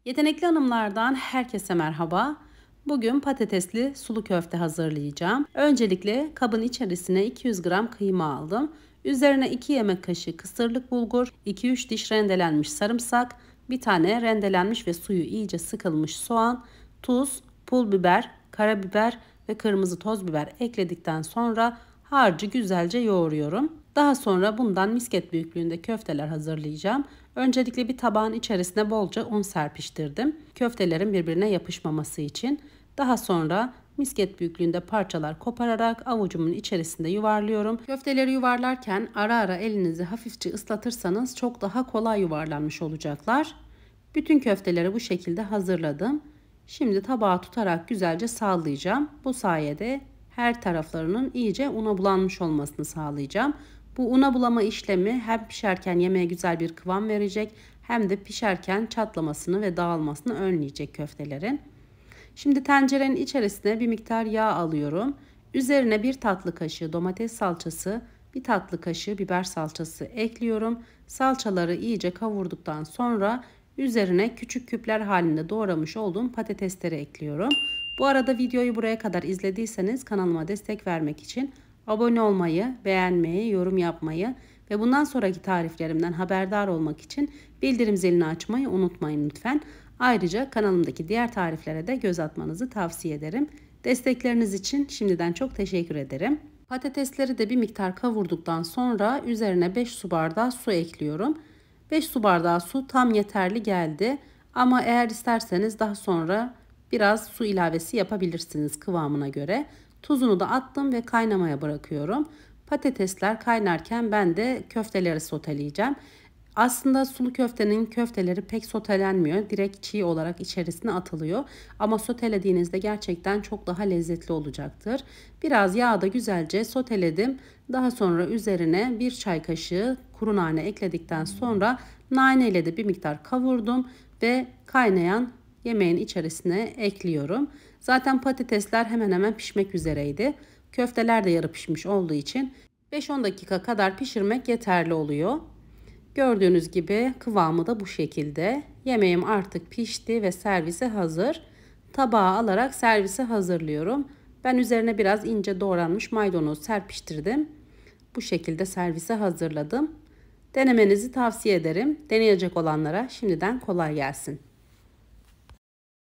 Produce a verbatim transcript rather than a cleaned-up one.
Yetenekli Hanımlardan herkese merhaba. Bugün patatesli sulu köfte hazırlayacağım. Öncelikle kabın içerisine iki yüz gram kıyma aldım. Üzerine iki yemek kaşığı kısırlık bulgur, iki üç diş rendelenmiş sarımsak, bir tane rendelenmiş ve suyu iyice sıkılmış soğan, tuz, pul biber, karabiber ve kırmızı toz biber ekledikten sonra harcı güzelce yoğuruyorum. Daha sonra bundan misket büyüklüğünde köfteler hazırlayacağım. Öncelikle bir tabağın içerisine bolca un serpiştirdim. Köftelerin birbirine yapışmaması için. Daha sonra misket büyüklüğünde parçalar kopararak avucumun içerisinde yuvarlıyorum. Köfteleri yuvarlarken ara ara elinizi hafifçe ıslatırsanız çok daha kolay yuvarlanmış olacaklar. Bütün köfteleri bu şekilde hazırladım. Şimdi tabağa tutarak güzelce sallayacağım. Bu sayede her taraflarının iyice una bulanmış olmasını sağlayacağım. Bu una bulama işlemi hem pişerken yemeğe güzel bir kıvam verecek hem de pişerken çatlamasını ve dağılmasını önleyecek köftelerin. Şimdi tencerenin içerisine bir miktar yağ alıyorum. Üzerine bir tatlı kaşığı domates salçası, bir tatlı kaşığı biber salçası ekliyorum. Salçaları iyice kavurduktan sonra üzerine küçük küpler halinde doğramış olduğum patatesleri ekliyorum. Bu arada videoyu buraya kadar izlediyseniz kanalıma destek vermek için abone olmayı, beğenmeyi, yorum yapmayı ve bundan sonraki tariflerimden haberdar olmak için bildirim zilini açmayı unutmayın lütfen. Ayrıca kanalımdaki diğer tariflere de göz atmanızı tavsiye ederim. Destekleriniz için şimdiden çok teşekkür ederim. Patatesleri de bir miktar kavurduktan sonra üzerine beş su bardağı su ekliyorum. beş su bardağı su tam yeterli geldi. Ama eğer isterseniz daha sonra biraz su ilavesi yapabilirsiniz kıvamına göre. Tuzunu da attım ve kaynamaya bırakıyorum. Patatesler kaynarken ben de köfteleri soteleyeceğim. Aslında sulu köftenin köfteleri pek sotelenmiyor. Direkt çiğ olarak içerisine atılıyor. Ama sotelediğinizde gerçekten çok daha lezzetli olacaktır. Biraz yağda güzelce soteledim. Daha sonra üzerine bir çay kaşığı kuru nane ekledikten sonra nane ile de bir miktar kavurdum ve kaynayan yemeğin içerisine ekliyorum. Zaten patatesler hemen hemen pişmek üzereydi. Köfteler de yarı pişmiş olduğu için beş on dakika kadar pişirmek yeterli oluyor. Gördüğünüz gibi kıvamı da bu şekilde. Yemeğim artık pişti ve servise hazır. Tabağa alarak servise hazırlıyorum. Ben üzerine biraz ince doğranmış maydanoz serpiştirdim. Bu şekilde servise hazırladım. Denemenizi tavsiye ederim. Deneyecek olanlara şimdiden kolay gelsin.